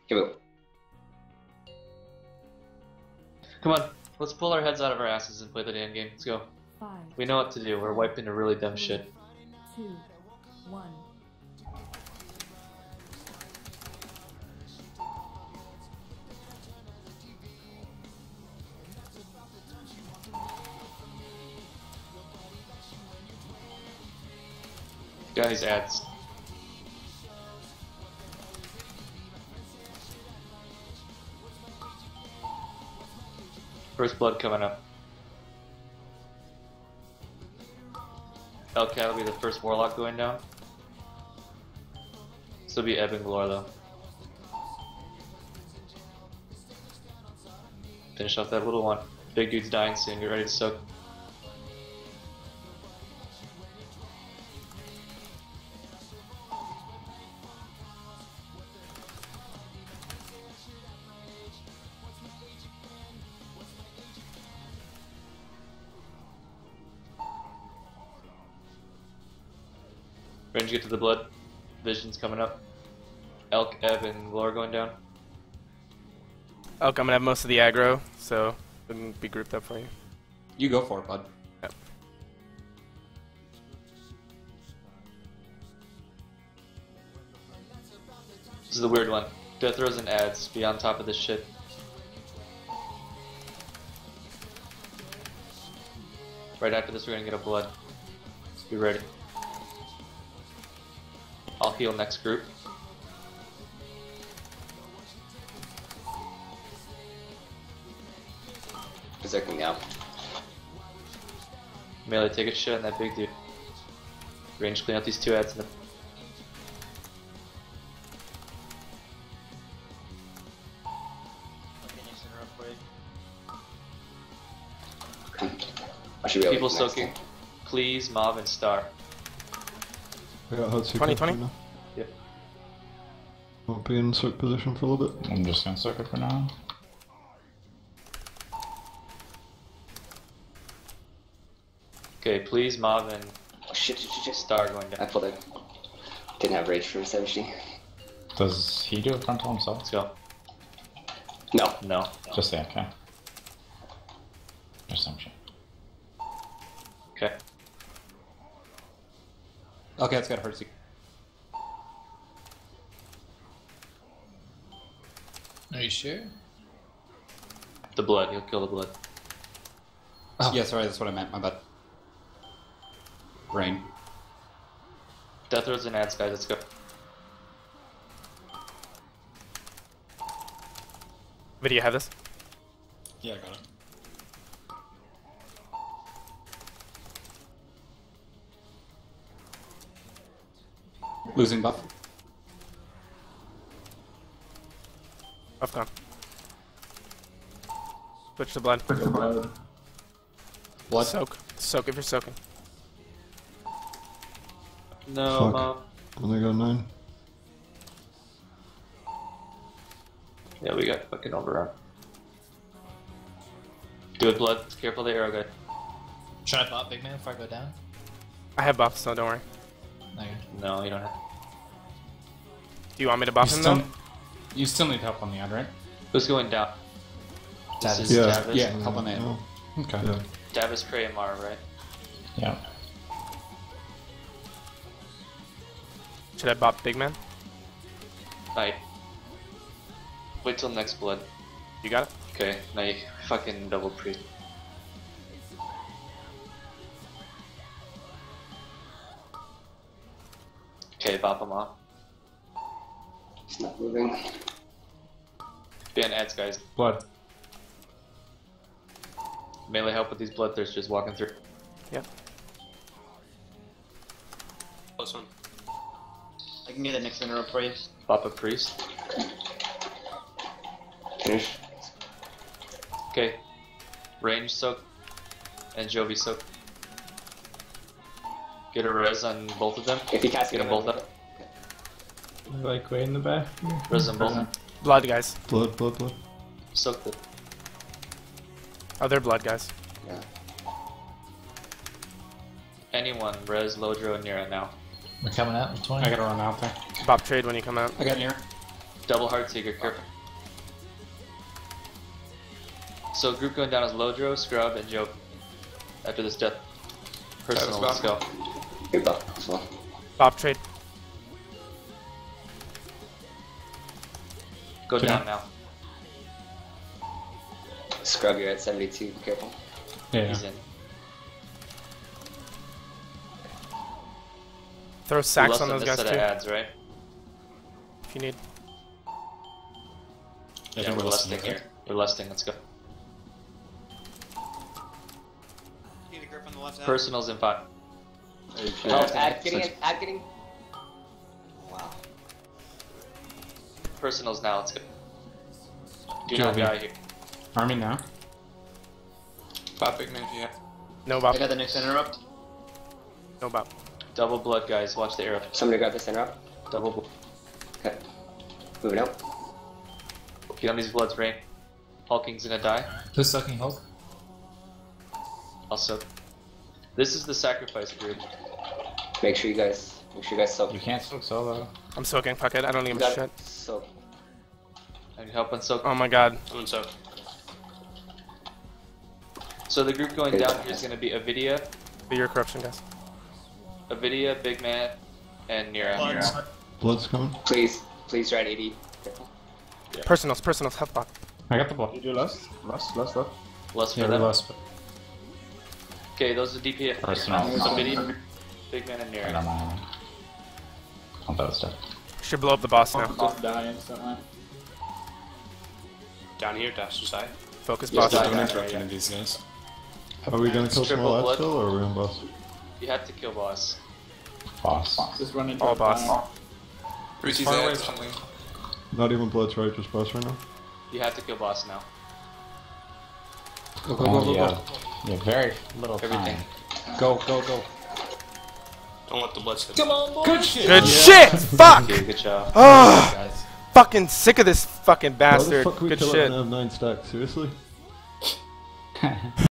Give it. Come on, let's pull our heads out of our asses and play the damn game. Let's go. 5, We know what to do. We're wiping a really dumb shit. 2, 1. Guys, ads. First blood coming up. Hellcat will be the first warlock going down. This will be Ebb and Glor though. Finish off that little one. Big dude's dying soon, get ready to soak. Range get to the blood. Vision's coming up. Elk, Ebb, and Glor going down. Elk, I'm gonna have most of the aggro, so we can be grouped up for you. You go for it, bud. Yep. This is the weird one. Death throws and ads. Be on top of this shit. Right after this, we're gonna get a blood. Let's be ready. I'll heal next group. Berserking now. Melee, take a shot on that big dude. Range clean out these two ads in the. I should be able People to next soaking. time. Please, Mob and Star. I got hard 20, 20? now. Yep. Won't be in soak position for a little bit. I'm just gonna soak it for now. Okay, please, Mob and Oh shit. Star going I down. pulled it. Didn't have rage for Savage. Does he do a frontal himself? Let's go. No. No. Just the okay. Just some shit. Okay. Okay, it's got a hurt. Are you sure? The blood. He'll kill the blood. Oh. Yeah, sorry, that's what I meant. My bad. Rain. Death throws and ads, guys. Let's go. Video, have this? Yeah, I got it. Losing buff. Buff gone. Switch to blood. Blood. Soak. Soak if you're soaking. No, Fuck. Mob. Only got 9. Yeah, we got fucking overrun. Do it, blood. Careful the arrow guy. Should I bot big man before I go down? I have buffs, so don't worry. No, you're... No, you don't have. Do you want me to buff him though? You still need help on the ad, right? Who's going down? This Davis. is Yeah. Davis. Yeah, help on the ad. No. Okay. Yeah. Davis, Cray, and Mara, right? Yeah. Should I bop big man? Night. Wait till next blood. You got it? Okay, now you fucking double pre. Okay, bop him off. It's not moving. Ban ads, guys. Blood. Melee help with these bloodthirsters walking through. Yep. Close one. I can get the next interrupt for you. Bop a priest. Finish. Okay. Range soak. And Jovi soak. Get a res on both of them. If you cast Get them both up. Like way in the back. Res them both. Blood, guys. Blood, blood, blood. Soak them. Oh, they're blood, guys. Yeah. Anyone, res, Lodro, and Nira now. We're coming out with 20. I gotta run out there. Bop trade when you come out. I got near. Double Heartseeker, careful. So group going down is Lodro, Scrub, and Joe. After this death. Personal, let's go. Good buff as well. Bob trade. Go down now. Scrub, you're at 72. Be careful. Yeah. He's in. Throw You sacks lost on those this guys set of too, ads, right? if you need. Yeah, we're lusting here. We're lusting, let's go. Need a grip on the left side. Personals in 5. Oh, ad getting. Wow. Personals now, let's go. Do Joe, not die here. Army now. Bop big man if you have. No Bob. I got the next interrupt. No Bob. Double blood, guys. Watch the arrow. Somebody grab the center up. Double blood. Okay. Moving out. Get on these bloods, Rain. Hulking's gonna die. Who's sucking Hulk? Also, this is the sacrifice group. Make sure you guys soak. You can't soak solo. I'm soaking. Fuck it. I don't You even got shit. it. Soak. I need help on soak. Oh my god. I'm in soak. So the group going down here is gonna be Avidia, Be your corruption, guys. Avidia, Big Man, and Nira. Blood's coming. Please try to 80. Careful. Personals, health bot. I got the ball. You do last? Last. Lust for Yeah, we them. lost. Okay, those are DPS. Personal. Avidia, Big Man, and I Nira. don't know. Oh, that was dead. Should blow up the boss now. Just die instantly. Down here, dash to side. Focus Yeah, boss. die, Don't die, interrupt yeah. any of these guys. Are we gonna kill Triple small ads blood. still, or are we on boss? You have to kill boss. Boss. Just run into All a boss. banner. Not even blood's right, just boss right now. You have to kill boss now. Go, go, Oh, go, go, yeah. go. Yeah, very little Everything. time. Go, go, go. Don't let the blood slip. Good shit! Fuck! Okay, good job. Oh, Guys. fucking sick of this fucking How the bastard. fuck we Good kill it shit. and have 9 stacks? Seriously?